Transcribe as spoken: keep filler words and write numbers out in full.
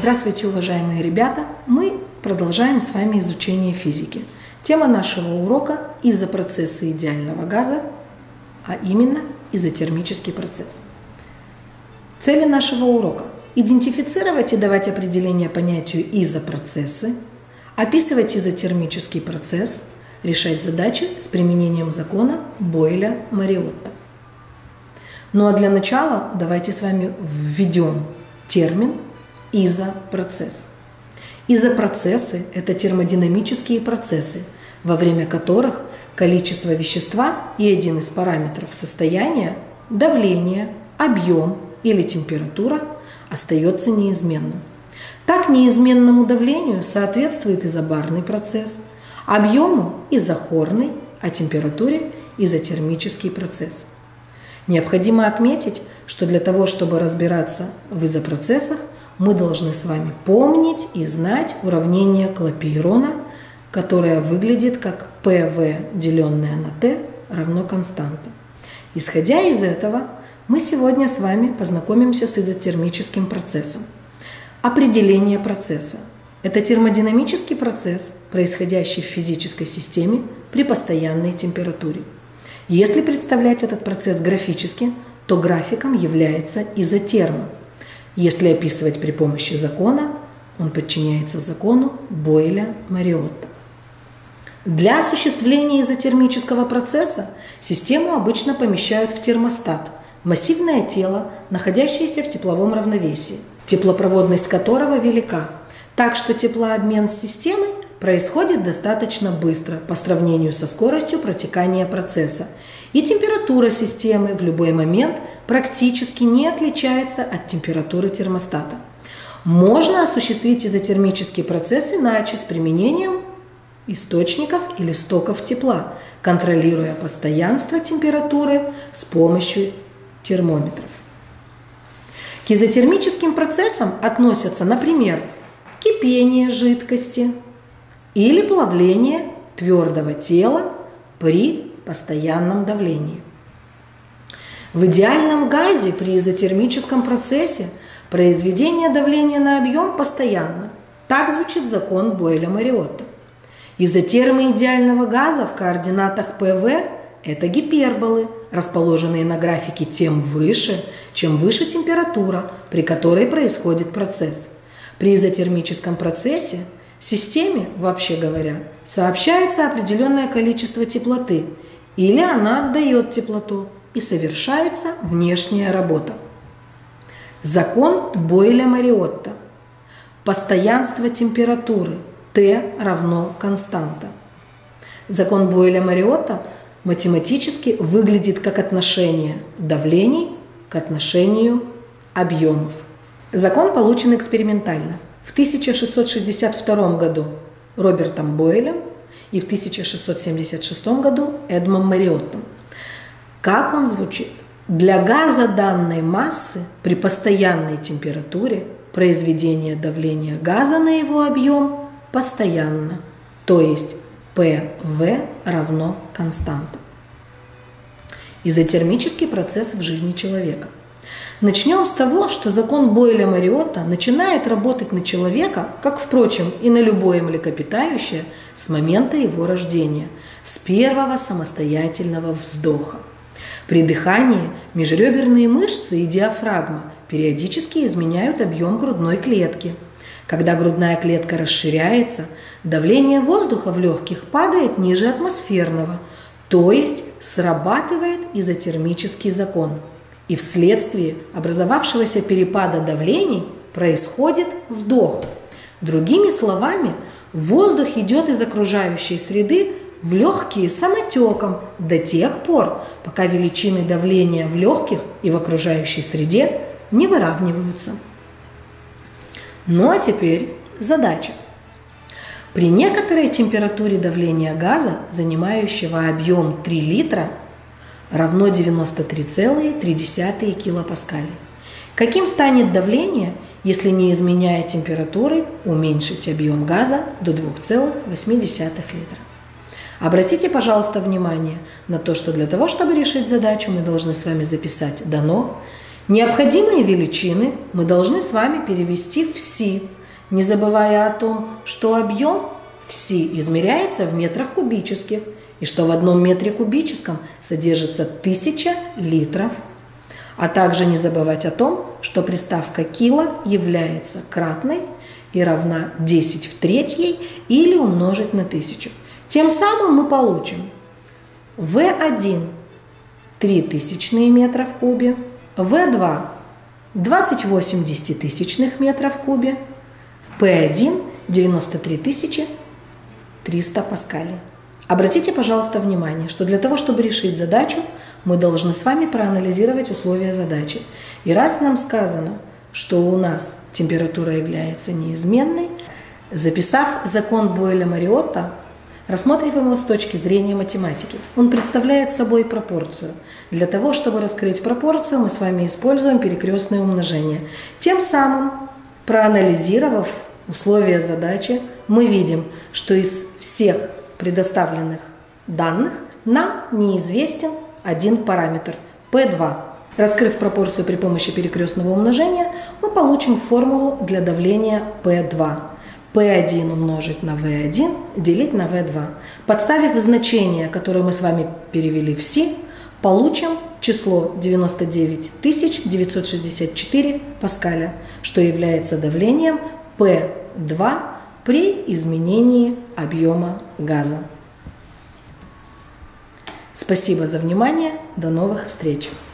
Здравствуйте, уважаемые ребята! Мы продолжаем с вами изучение физики. Тема нашего урока – изопроцессы идеального газа, а именно изотермический процесс. Цели нашего урока – идентифицировать и давать определение понятию изопроцессы, описывать изотермический процесс, решать задачи с применением закона Бойля-Мариотта. Ну а для начала давайте с вами введем термин изопроцесс. Изопроцессы – это термодинамические процессы, во время которых количество вещества и один из параметров состояния, давление, объем или температура остается неизменным. Так неизменному давлению соответствует изобарный процесс, объему – изохорный, а температуре – изотермический процесс. Необходимо отметить, что для того, чтобы разбираться в изопроцессах, мы должны с вами помнить и знать уравнение Клапейрона, которое выглядит как пэ вэ, деленное на тэ, равно константа. Исходя из этого, мы сегодня с вами познакомимся с изотермическим процессом. Определение процесса – это термодинамический процесс, происходящий в физической системе при постоянной температуре. Если представлять этот процесс графически, то графиком является изотерма. Если описывать при помощи закона, он подчиняется закону Бойля-Мариотта. Для осуществления изотермического процесса систему обычно помещают в термостат – массивное тело, находящееся в тепловом равновесии, теплопроводность которого велика, так что теплообмен с системой происходит достаточно быстро по сравнению со скоростью протекания процесса, и температура системы в любой момент практически не отличается от температуры термостата. Можно осуществить изотермический процесс иначе, с применением источников или стоков тепла, контролируя постоянство температуры с помощью термометров. К изотермическим процессам относятся, например, кипение жидкости или плавление твердого тела при постоянном давлении. В идеальном газе при изотермическом процессе произведение давления на объем постоянно. Так звучит закон Бойля-Мариотта. Изотермы идеального газа в координатах пэ вэ – это гиперболы, расположенные на графике тем выше, чем выше температура, при которой происходит процесс. При изотермическом процессе системе, вообще говоря, сообщается определенное количество теплоты, или она отдает теплоту, и совершается внешняя работа. Закон Бойля-Мариотта. Постоянство температуры Т равно константа. Закон Бойля-Мариотта математически выглядит как отношение давлений к отношению объемов. Закон получен экспериментально в тысяча шестьсот шестьдесят втором году Робертом Бойлем и в тысяча шестьсот семьдесят шестом году Эдмом Мариоттом. Как он звучит? Для газа данной массы при постоянной температуре произведение давления газа на его объем постоянно, то есть пэ вэ равно константа. Изотермический процесс в жизни человека. Начнем с того, что закон Бойля-Мариотта начинает работать на человека, как, впрочем, и на любое млекопитающее, с момента его рождения, с первого самостоятельного вздоха. При дыхании межреберные мышцы и диафрагма периодически изменяют объем грудной клетки. Когда грудная клетка расширяется, давление воздуха в легких падает ниже атмосферного, то есть срабатывает изотермический закон. И вследствие образовавшегося перепада давлений происходит вдох. Другими словами, воздух идет из окружающей среды в легкие самотеком до тех пор, пока величины давления в легких и в окружающей среде не выравниваются. Ну а теперь задача. При некоторой температуре давления газа, занимающего объем три литра, равно девяносто три целых три десятых килопаскаля. Каким станет давление, если, не изменяя температуры, уменьшить объем газа до двух целых восьми десятых литра? Обратите, пожалуйста, внимание на то, что для того, чтобы решить задачу, мы должны с вами записать «дано» Необходимые величины мы должны с вами перевести в Си, не забывая о том, что объем в Си измеряется в метрах кубических, и что в одном метре кубическом содержится тысяча литров. А также не забывать о том, что приставка кило является кратной и равна десять в третьей или умножить на тысячу. Тем самым мы получим вэ один – три тысячные метра в кубе, вэ два – двадцать восемь десятитысячных метров в кубе, пэ один – девяносто три тысячи триста паскалей. Обратите, пожалуйста, внимание, что для того, чтобы решить задачу, мы должны с вами проанализировать условия задачи. И раз нам сказано, что у нас температура является неизменной, записав закон Бойля-Мариотта, рассмотрим его с точки зрения математики. Он представляет собой пропорцию. Для того, чтобы раскрыть пропорцию, мы с вами используем перекрестное умножение. Тем самым, проанализировав условия задачи, мы видим, что из всех предоставленных данных нам неизвестен один параметр – пэ два. Раскрыв пропорцию при помощи перекрестного умножения, мы получим формулу для давления пэ два. пэ один умножить на вэ один делить на вэ два. Подставив значение, которое мы с вами перевели в Си, получим число девяносто девять тысяч девятьсот шестьдесят четыре паскаля, что является давлением пэ два при изменении объема газа. Спасибо за внимание. До новых встреч!